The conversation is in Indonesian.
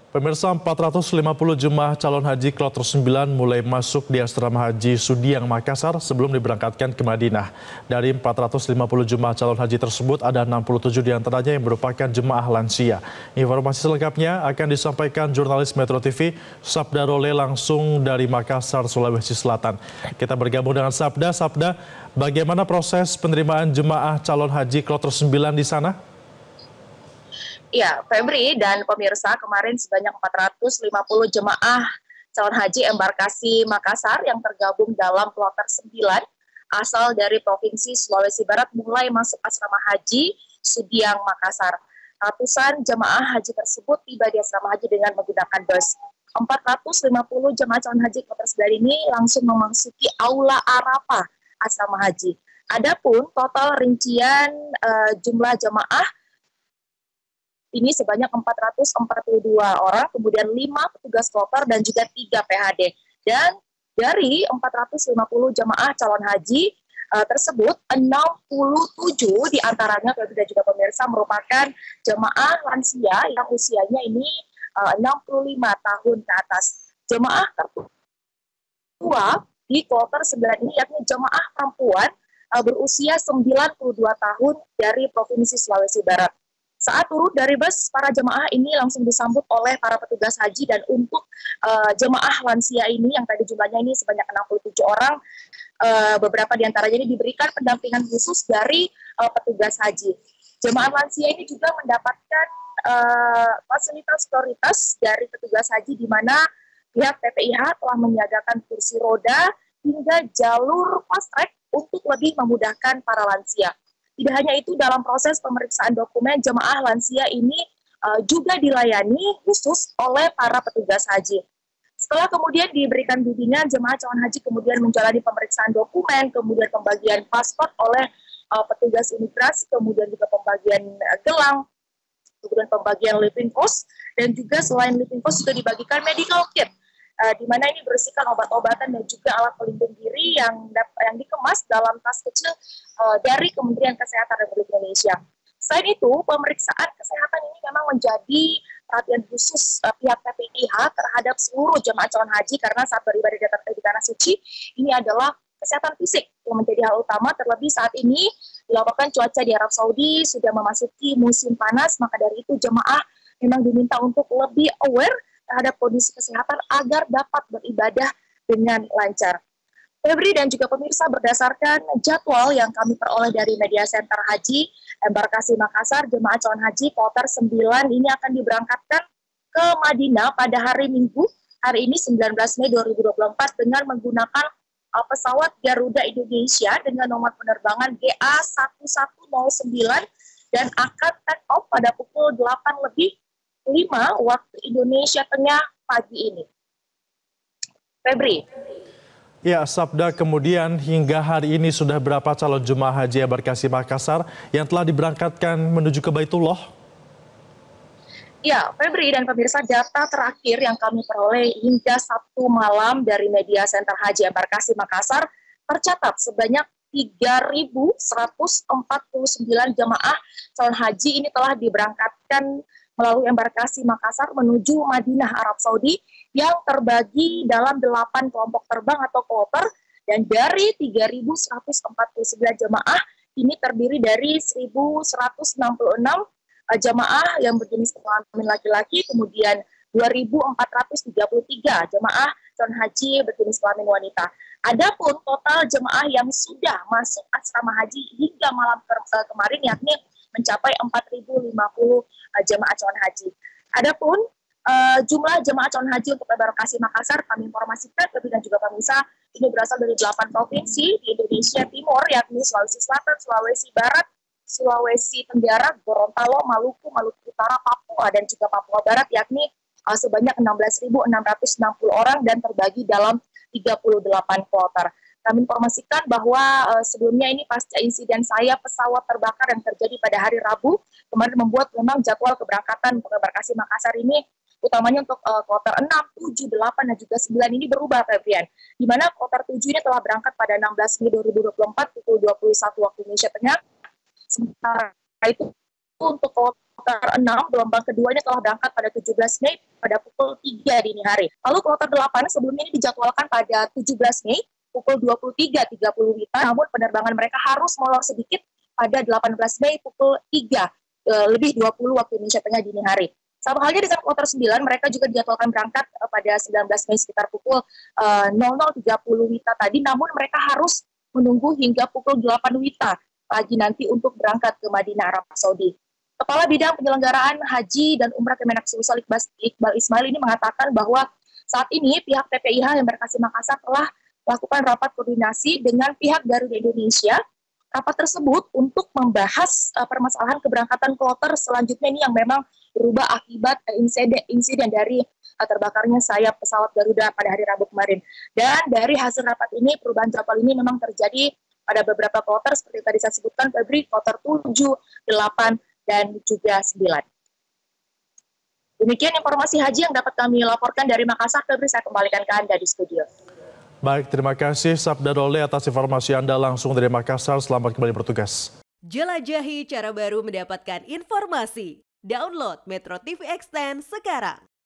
Pemirsa, 450 jemaah calon haji kloter 9 mulai masuk di asrama haji Sudiang, Makassar sebelum diberangkatkan ke Madinah. Dari 450 jemaah calon haji tersebut, ada 67 diantaranya yang merupakan jemaah lansia. Informasi selengkapnya akan disampaikan jurnalis Metro TV, Sabda Role langsung dari Makassar, Sulawesi Selatan. Kita bergabung dengan Sabda. Sabda, bagaimana proses penerimaan jemaah calon haji kloter 9 di sana? Ya, Febri dan pemirsa, kemarin sebanyak 450 jemaah calon haji embarkasi Makassar yang tergabung dalam kloter 9 asal dari Provinsi Sulawesi Barat mulai masuk asrama haji Sudiang, Makassar. Ratusan jemaah haji tersebut tiba di asrama haji dengan menggunakan bus. 450 jemaah calon haji kloter 9 ini langsung memasuki Aula Arafah asrama haji. Adapun total rincian jumlah jemaah ini sebanyak 442 orang, kemudian 5 petugas kloter dan juga 3 PHD. Dan dari 450 jemaah calon haji tersebut, 67 diantaranya, dan juga pemirsa, merupakan jemaah lansia yang usianya ini 65 tahun ke atas. Jemaah tertua di kloter 9 ini yakni jemaah perempuan berusia 92 tahun dari Provinsi Sulawesi Barat. Saat turun dari bus, para jemaah ini langsung disambut oleh para petugas haji, dan untuk jemaah lansia ini yang tadi jumlahnya ini sebanyak 67 orang, beberapa diantaranya ini diberikan pendampingan khusus dari petugas haji. Jemaah lansia ini juga mendapatkan fasilitas prioritas dari petugas haji, di mana pihak PPIH telah menyiagakan kursi roda hingga jalur fast track untuk lebih memudahkan para lansia. Tidak hanya itu, dalam proses pemeriksaan dokumen, jemaah lansia ini juga dilayani khusus oleh para petugas haji. Setelah kemudian diberikan bimbingan, jemaah calon haji kemudian menjalani pemeriksaan dokumen, kemudian pembagian paspor oleh petugas imigrasi, kemudian juga pembagian gelang, kemudian pembagian living cost, dan juga selain living cost juga dibagikan medical kit, di mana ini berisikan obat-obatan dan juga alat pelindung diri yang dikemas dalam tas kecil dari Kementerian Kesehatan Republik Indonesia. Selain itu, pemeriksaan kesehatan ini memang menjadi perhatian khusus pihak PPIH terhadap seluruh jemaah calon haji, karena saat beribadah di tanah suci ini adalah kesehatan fisik yang menjadi hal utama. Terlebih saat ini dilaporkan cuaca di Arab Saudi sudah memasuki musim panas, maka dari itu jemaah memang diminta untuk lebih aware terhadap kondisi kesehatan agar dapat beribadah dengan lancar. Febri dan juga pemirsa, berdasarkan jadwal yang kami peroleh dari Media Center Haji Embarkasi Makassar, jemaah calon haji kloter 9 ini akan diberangkatkan ke Madinah pada hari Minggu, hari ini 19 Mei 2024 dengan menggunakan pesawat Garuda Indonesia dengan nomor penerbangan GA1109 dan akan take off pada pukul 8:05 waktu Indonesia Tengah pagi ini. Febri. Ya, Sabda, kemudian hingga hari ini sudah berapa calon jemaah haji embarkasi Makassar yang telah diberangkatkan menuju ke Baitullah? Ya, Febri dan pemirsa, data terakhir yang kami peroleh hingga Sabtu malam dari Media Center Haji Embarkasi Makassar tercatat sebanyak 3.149 jemaah calon haji ini telah diberangkatkan melalui embarkasi Makassar menuju Madinah, Arab Saudi, yang terbagi dalam 8 kelompok terbang atau kloter, dan dari 3.149 jemaah ini terdiri dari 1.166 jemaah yang berjenis kelamin laki-laki, kemudian 2.433 jemaah calon haji berjenis kelamin wanita. Adapun total jemaah yang sudah masuk asrama haji hingga malam kemarin yakni mencapai 4.050 jemaah calon haji. Adapun jumlah jemaah calon haji untuk embarkasi Makassar kami informasikan lebih dan juga pemirsa, ini berasal dari 8 provinsi di Indonesia Timur, yakni Sulawesi Selatan, Sulawesi Barat, Sulawesi Tenggara, Gorontalo, Maluku, Maluku Utara, Papua, dan juga Papua Barat, yakni sebanyak 16.660 orang dan terbagi dalam 38 kloter. Kami informasikan bahwa sebelumnya ini pasca insiden pesawat terbakar yang terjadi pada hari Rabu kemarin membuat memang jadwal keberangkatan untuk embarkasi Makassar ini utamanya untuk kloter 6, 7, 8, dan juga 9 ini berubah, Febrian. Di mana kloter 7 ini telah berangkat pada 16 Mei 2024 pukul 21 waktu Indonesia Tengah. Sementara itu untuk kloter 6 gelombang kedua ini telah berangkat pada 17 Mei pada pukul 3 dini hari. Lalu kloter 8 sebelumnya ini dijadwalkan pada 17 Mei pukul 23.30 WITA, namun penerbangan mereka harus molor sedikit pada 18 Mei pukul 3 lebih 20 waktu Indonesia Tengah dini hari. Sama halnya dengan kloter 9, mereka juga dijadwalkan berangkat pada 19 Mei sekitar pukul 00.30 WITA tadi, namun mereka harus menunggu hingga pukul 8 WITA pagi nanti untuk berangkat ke Madinah, Arab Saudi. Kepala Bidang Penyelenggaraan Haji dan Umrah Kemenak Sulsel Iqbal Ismail ini mengatakan bahwa saat ini pihak PPIH Embarkasi Makassar telah melakukan rapat koordinasi dengan pihak Garuda Indonesia. Rapat tersebut untuk membahas permasalahan keberangkatan kloter selanjutnya ini yang memang berubah akibat insiden dari terbakarnya sayap pesawat Garuda pada hari Rabu kemarin. Dan dari hasil rapat ini, perubahan jadwal ini memang terjadi pada beberapa kloter seperti tadi saya sebutkan, Febri, kloter 7, 8, dan juga 9. Demikian informasi haji yang dapat kami laporkan dari Makassar. Febri, saya kembalikan ke Anda di studio. Baik, terima kasih Sabda Dole atas informasi Anda langsung dari Makassar. Selamat kembali bertugas. Jelajahi cara baru mendapatkan informasi. Download Metro TV Extend sekarang.